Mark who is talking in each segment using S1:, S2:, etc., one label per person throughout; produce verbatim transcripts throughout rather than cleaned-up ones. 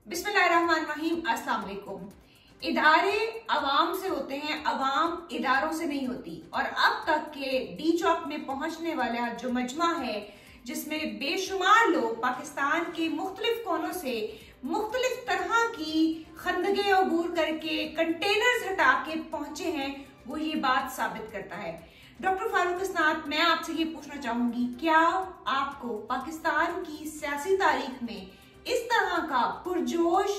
S1: बिस्मिल्लाहिर्रहमानिर्रहीम, अस्सलाम वालेकुम। इदारे अवाम से होते हैं, अवाम इदारों से नहीं होती। और अब तक के डी चौक में पहुंचने वाला जो मजमा है, जिसमें बेशुमार लोग पाकिस्तान के मुख्तलिफ कोनों से मुख्तलिफ तरह की खंदगे अबूर करके कंटेनर्स हटा के पहुंचे हैं, वो ये बात साबित करता है। डॉक्टर फारूक इसनाद, मैं आपसे ये पूछना चाहूंगी, क्या आपको पाकिस्तान की सियासी तारीख में इस तरह का पुरजोश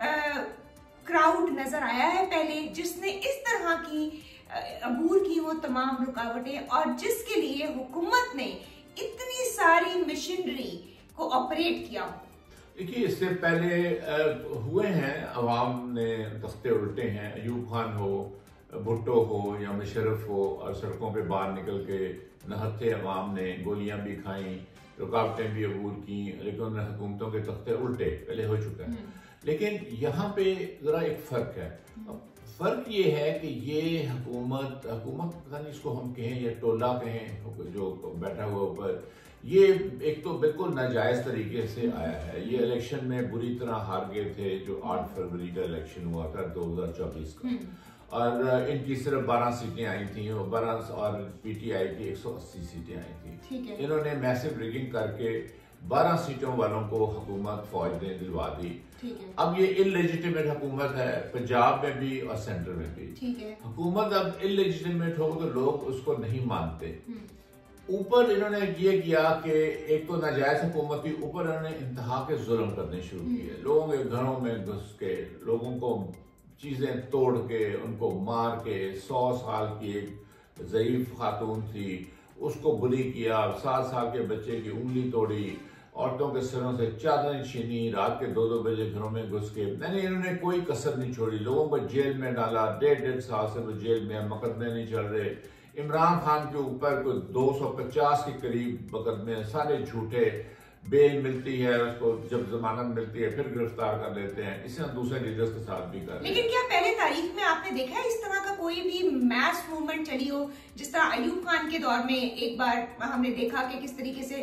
S1: क्राउड नजर आया है पहले, जिसने इस तरह की अबूर की वो तमाम रुकावटें और जिसके लिए हुकूमत ने इतनी सारी मशीनरी को ऑपरेट किया?
S2: देखिए, इससे पहले हुए हैं, अवाम ने तख्ते उल्टे हैं। अयूब खान हो, भुट्टो हो या मुशर्रफ हो, और सड़कों पे बाहर निकल के नहत्थे अवाम ने गोलियां भी खाई, रुकावटें भी अबूर की, लेकिन हुकूमतों के तख्ते उल्टे पहले हो चुका है। लेकिन यहाँ पे जरा एक फर्क है। फर्क ये है कि ये हुकूमत हुकूमत पता नहीं इसको हम कहें या टोला कहें, जो बैठा हुआ ऊपर, ये एक तो बिल्कुल नाजायज तरीके से आया है। ये इलेक्शन में बुरी तरह हार गए थे, जो आठ फरवरी का इलेक्शन हुआ था दो हजार चौबीस का, और इनकी सिर्फ बारह सीटें आई थी, बारह और पीटीआई की एक सौ अस्सी सीटें आई थी। इन्होंने मैसिव रिगिंग करके बारह सीटों वालों को हुकूमत फौज ने दिलवा दी। अब ये इलेजिटिमेट हुकूमत है, पंजाब में भी और सेंटर में भी। हुकूमत अब इलेजिटिमेट हो तो लोग उसको नहीं मानते। ऊपर इन्होंने ये किया कि एक तो नाजायज हुकूमत की, ऊपर इन्होंने इंतहा के जुल्म करने शुरू किए। लोगों के घरों में घुस के, लोगों को चीजें तोड़ के, उनको मार के, सौ साल की एक ज़ईफ खातून थी उसको बुली किया, सात साल के बच्चे की उंगली तोड़ी, औरतों के सिरों से चादरें छीनी, रात के दो दो बजे घरों में घुस के, नहीं इन्होंने कोई कसर नहीं छोड़ी, लोगों को जेल में डाला। डेढ़ डेढ़ साल से वो जेल में, मुकदमे नहीं चल रहे। इमरान खान के ऊपर कोई दो सौ पचास के करीब मुकदमे, सारे झूठे। बेल मिलती है उसको, जब जमानत मिलती है फिर गिरफ्तार कर लेते हैं। इसे हम दूसरे लीडर्स के साथ भी कर रहे हैं।
S1: लेकिन क्या पहले तारीख में आपने देखा है इस तरह का कोई भी मैस मूवमेंट चली हो, जिस तरह अयूब खान के दौर में एक बार हमने देखा कि किस तरीके से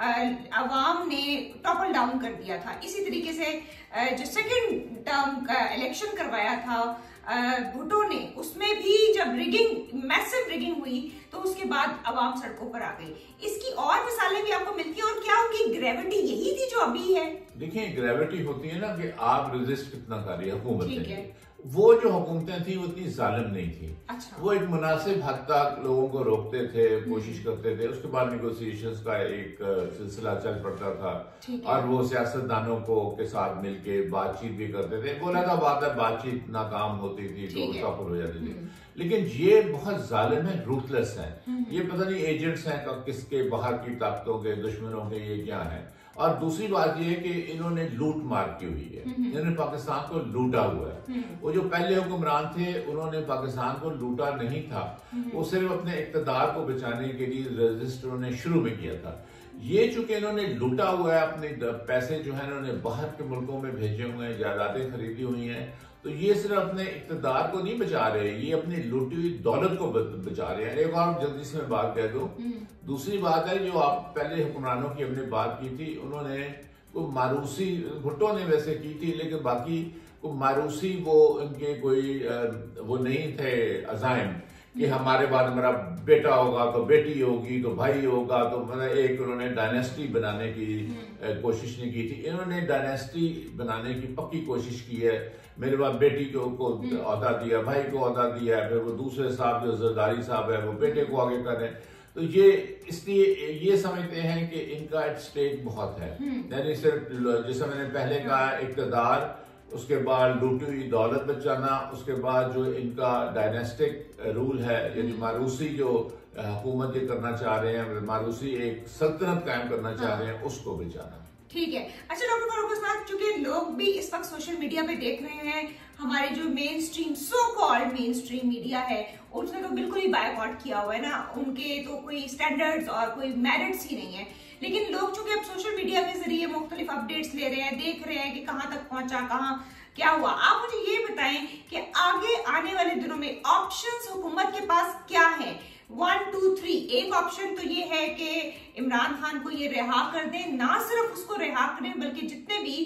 S1: अवाम ने टॉपल डाउन कर दिया था। इसी तरीके से जो सेकंड टर्म का इलेक्शन करवाया था भुट्टो ने, उसमें भी जब रिगिंग, मैसिव रिगिंग हुई, तो उसके बाद अवाम सड़कों पर आ गई। इसकी और मिसालें भी आपको मिलती हैं, और क्या उनकी ग्रेविटी यही थी जो अभी है?
S2: देखिए, ग्रेविटी होती है ना कि आप रेजिस्ट कितना कर रही है हुकूमत।
S1: ठीक है।
S2: वो जो हुकूमतें थी वो इतनी जालिम नहीं थी।
S1: अच्छा।
S2: वो एक मुनासिब हद तक लोगों को रोकते थे, कोशिश करते थे। उसके बाद निगोसिएशंस का एक सिलसिला चल पड़ता था, और वो सियासतदानों को के साथ मिलके बातचीत भी करते थे। बोला था बात है, बातचीत नाकाम होती थी तो टॉपल हो जाती थी। लेकिन ये बहुत जालिम है, रूथलेस है। ये पता नहीं एजेंट्स हैं कब किसके, बाहर की ताकतों के, दुश्मनों के, ये क्या है। और दूसरी बात यह है कि इन्होंने लूट मार की हुई है, इन्होंने पाकिस्तान को लूटा हुआ है। वो जो पहले हुक्मरान थे उन्होंने पाकिस्तान को लूटा नहीं था, वो सिर्फ अपने इक़्तिदार को बचाने के लिए रजिस्ट उन्होंने शुरू में किया था। ये चूंकि इन्होंने लूटा हुआ है, अपने पैसे जो है इन्होंने बाहर के मुल्कों में भेजे हुए हैं, जायदादें खरीदी हुई हैं, तो ये सिर्फ अपने इक़्तिदार को नहीं बचा रहे, ये अपनी लूटी हुई दौलत को बचा रहे हैं। एक और जल्दी से मैं बात कह दूं, दूसरी बात है जो आप पहले हुक्मरानों की हमने बात की थी, उन्होंने को मारूसी, भुट्टो ने वैसे की थी, लेकिन बाकी को मारूसी वो इनके कोई वो नहीं थे अज़ाइम कि हमारे बाद हमारा बेटा होगा तो बेटी होगी तो भाई होगा, तो मतलब एक उन्होंने डायनेस्टी बनाने की कोशिश नहीं की थी। इन्होंने डायनेस्टी बनाने की पक्की कोशिश की है। मेरे बाद बेटी को को औहदा दिया, भाई को औहदा दिया है, फिर वो दूसरे साहब जो जरदारी साहब है वो बेटे को आगे कर रहे हैं। तो ये इसलिए ये समझते हैं कि इनका एट स्टेक बहुत है। यानी सिर्फ जैसे मैंने पहले कहा, इक़्तिदार, उसके बाद लूटी हुई दौलत बचाना, उसके बाद जो इनका डायनेस्टिक रूल है, यानी मारूसी जो हुकूमत ये करना चाह रहे हैं, मारूसी एक सल्तनत कायम करना चाह रहे हैं, उसको बचाना।
S1: ठीक है। अच्छा डॉक्टर फारूक इसनाद, चूंकि लोग भी इस वक्त सोशल मीडिया पे देख रहे हैं, हमारे जो main stream, so called main stream media है, उसने तो बिल्कुल ही बायकॉट किया हुआ है ना, उनके तो कोई स्टैंडर्ड्स और कोई मेरिट्स ही नहीं है। लेकिन लोग चूंकि अब सोशल मीडिया के जरिए मुख्तलिफ अपडेट्स ले रहे हैं, देख रहे हैं कि कहाँ तक पहुंचा, कहाँ क्या हुआ। आप मुझे ये बताएं कि आगे आने वाले दिनों में ऑप्शंस हुकूमत के पास क्या है? One two three. एक ऑप्शन तो ये है कि इमरान खान को ये रिहा कर दें, ना सिर्फ उसको रिहा करें बल्कि जितने भी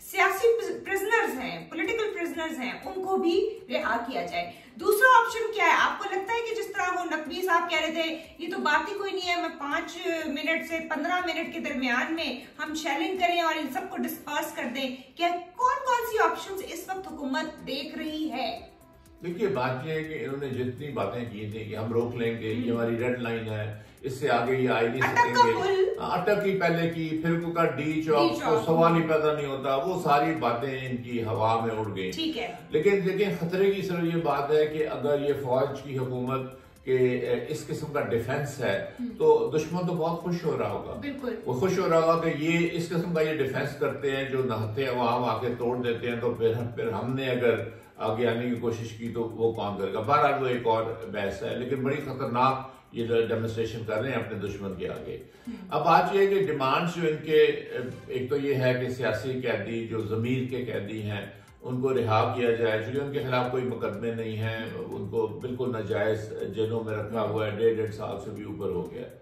S1: सियासी प्रिजनर्स हैं, पॉलिटिकल प्रिजनर्स हैं, उनको भी रिहा किया जाए। दूसरा ऑप्शन क्या है? आपको लगता है कि जिस तरह वो नकवी साहब कह रहे थे ये तो बात ही कोई नहीं है, मैं पांच मिनट से पंद्रह मिनट के दरमियान में हम शेलिंग करें और इन सबको डिस्पर्स कर दें, क्या कौन कौन सी ऑप्शंस इस वक्त हुकूमत देख रही है?
S2: देखिए, बात यह है कि इन्होंने जितनी बातें की थी कि हम रोक लेंगे, ये हमारी रेड लाइन है, इससे आगे ये आ ही नहीं सकेंगे, अटक ही पहले की, फिर उनका डी चौक तो सवाल ही पैदा नहीं होता, वो सारी बातें इनकी हवा में उड़ गई। ठीक है, लेकिन देखिए खतरे की सिर्फ ये बात है कि अगर ये फौज की हुकूमत के इस किस्म का डिफेंस है तो दुश्मन तो बहुत खुश हो रहा होगा, बिल्कुल वो खुश हो रहा होगा कि ये इस किस्म का ये डिफेंस करते हैं जो नहते अवाम आके तोड़ देते हैं, तो फिर फिर हमने अगर आगे आने की कोशिश की तो वो काम करेगा। बहरहाल वो एक और बहस है, लेकिन बड़ी खतरनाक ये डेमोन्स्ट्रेशन कर रहे हैं अपने दुश्मन के आगे। अब बात यह है कि डिमांड्स जो इनके, एक तो ये है कि सियासी कैदी जो जमीर के कैदी हैं उनको रिहा किया जाए, चूंकि उनके खिलाफ कोई मुकदमे नहीं है, उनको बिल्कुल नाजायज जेलों में रखा हुआ है, डेढ़ डेढ़ साल से भी ऊपर हो गया।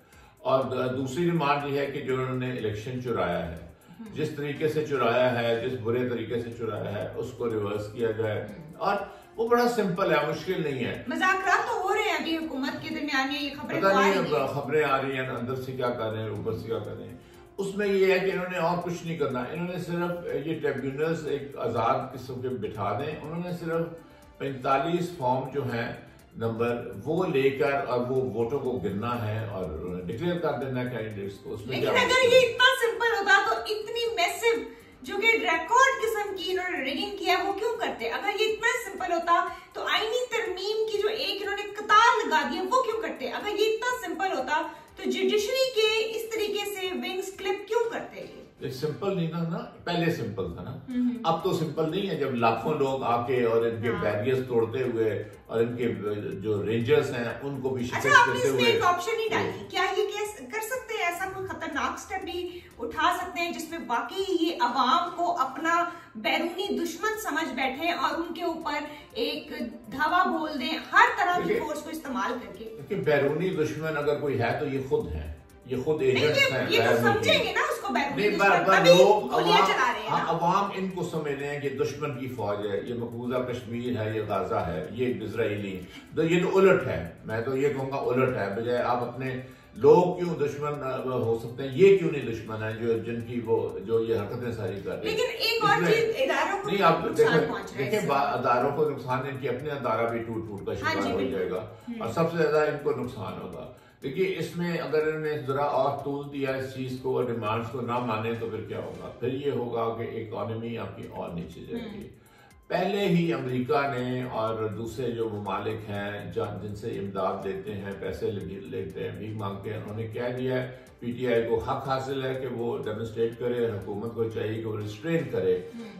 S2: और दूसरी डिमांड ये है कि जो उन्होंने इलेक्शन चुराया है, जिस तरीके से चुराया है, जिस बुरे तरीके से चुराया है, उसको रिवर्स किया जाए। और वो बड़ा सिंपल है, मुश्किल नहीं है।
S1: मज़ाकरात तो हो रहे हैं अभी हुकूमत के दरमियान, ये खबरें
S2: पता नहीं खबरें आ रही हैं अंदर से क्या कर रहे हैं, ऊपर से क्या कर रहे हैं। उसमें ये है कि इन्होंने और कुछ नहीं करना, इन्होंने सिर्फ ये ट्रिब्यूनल्स एक आजाद किस्म के बिठा दें, उन्होंने सिर्फ पैंतालीस फॉर्म जो हैं नंबर वो लेकर और वो वोटों को गिनना है और डिक्लेयर कर देना है कैंडिडेट्स को। उसमें
S1: लेकिन अगर ये इतना सिंपल होता तो इतनी मैसिव जो कि रिकॉर्ड किस्म की इन्होंने रिगिंग किया वो क्यों करते? अगर ये इतना सिंपल होता तो आईनी तरमीम की जो एक इन्होंने कतार लगा दी है वो क्यों करते? अगर ये इतना सिंपल होता तो जुडिशरी के इस तरीके से विंग्स क्लिप क्यों करते?
S2: ये सिंपल नहीं था ना, पहले सिंपल था ना, अब तो सिंपल नहीं है जब लाखों लोग आके और इनके हाँ। बैरियर्स तोड़ते हुए और इनके जो रेंजर्स हैं उनको भी शिकस्त
S1: अच्छा,
S2: देते हुए
S1: एक ऑप्शन ही डाली, क्या ये केस कर सकते हैं? ऐसा कोई खतरनाक स्टेप भी उठा सकते हैं जिसमें वाकई ये अवाम को अपना बैरूनी दुश्मन समझ बैठे और उनके ऊपर एक धावा बोल दें हर तरह की फोर्स को इस्तेमाल करके?
S2: बैरूनी दुश्मन अगर कोई है तो ये खुद है, ये खुद एजेंट्स हैं।
S1: ये तो समझेंगे ना उसको बैरूनी दुश्मन,
S2: तभी गोलियां चला रहे हैं। अवाम इनको समझ रहे हैं कि दुश्मन की फौज है, ये मकबूजा कश्मीर है, ये गाजा है, ये इजरायली, तो ये तो उलट है। मैं तो ये कहूंगा उलट है, बजाय आप अपने लोग क्यों दुश्मन हो सकते हैं, ये क्यों नहीं दुश्मन है जो जिनकी वो जो ये हरकतें सारी कर रहे हैं।
S1: लेकिन एक और चीज, इदारों को
S2: नहीं, आप देखें अदारों को नुकसान, इनकी अपने अदारा भी टूट फूट का शिकार हो जाएगा और सबसे ज्यादा इनको नुकसान होगा। देखिए, इसमें अगर इन्होंने जरा और तूल दिया इस चीज को और डिमांड्स को ना माने तो फिर क्या होगा? फिर ये होगा कि इकोनॉमी आपकी और नीचे जाएगी। पहले ही अमेरिका ने और दूसरे जो ममालिक हैं जिनसे इमदाद लेते हैं, पैसे लेते हैं, भीख मांगते हैं, उन्होंने क्या दिया है, पीटीआई को हक हासिल है कि वो डेमोन्स्ट्रेट करे, हुकूमत को चाहिए कि वो रिस्ट्रेन करे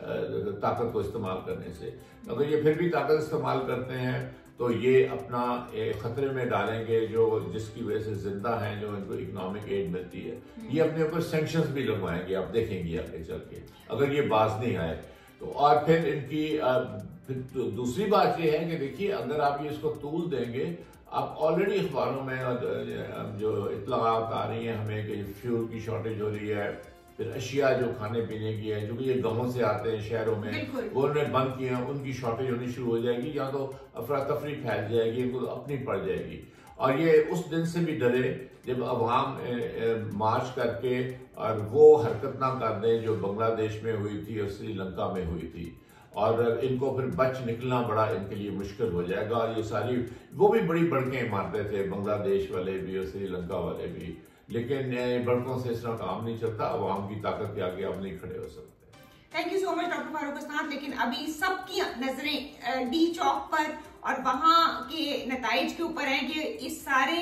S2: ताकत को इस्तेमाल करने से। अगर ये फिर भी ताकत इस्तेमाल करते हैं तो ये अपना खतरे में डालेंगे जो जिसकी वजह से जिंदा हैं, जो इनको इकोनॉमिक एड मिलती है, ये अपने ऊपर सैंक्शंस भी लगवाएंगे, आप देखेंगे आगे चल के अगर ये बाज नहीं आए तो। और फिर इनकी फिर तो दूसरी बात ये है कि देखिए, अगर आप ये इसको तूल देंगे, आप ऑलरेडी अखबारों में जो इत्तलात आ रही हैं हमें कि फ्यूल की शॉर्टेज हो रही है, फिर अशिया जो खाने पीने की है जो कि ये गांवों से आते हैं शहरों में, वो उन्होंने बंद किए हैं, उनकी शॉर्टेज होनी शुरू हो जाएगी, या तो अफरा तफरी फैल जाएगी, इनको अपनी पड़ जाएगी। और ये उस दिन से भी डरे जब अवाम मार्च करके और वो हरकत ना कर दें जो बांग्लादेश में हुई थी और श्रीलंका में हुई थी, और इनको फिर बच निकलना बड़ा इनके लिए मुश्किल हो जाएगा। और ये सारी वो भी बड़ी बड़कें मारते थे, बांग्लादेश वाले भी और श्रीलंका वाले भी, लेकिन बड़कों से इस तरह काम नहीं चलता, अवाम की ताकत के आगे आप नहीं खड़े हो सकते।
S1: Thank you so much doctor Farooq Asnad. लेकिन अभी सबकी नजरें डी चौक पर और वहां के नताइज के ऊपर हैं कि इस सारे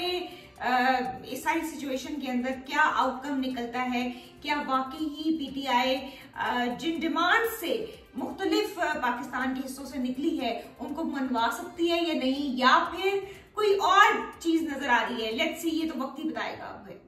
S1: इस सारी सिचुएशन के अंदर क्या आउटकम निकलता है, क्या वाकई ही पीटीआई जिन डिमांड से मुख्तलिफ पाकिस्तान के हिस्सों से निकली है उनको मनवा सकती है या नहीं, या फिर कोई और चीज नजर आ रही है। लेट्स सी, ये तो वक्त ही बताएगा।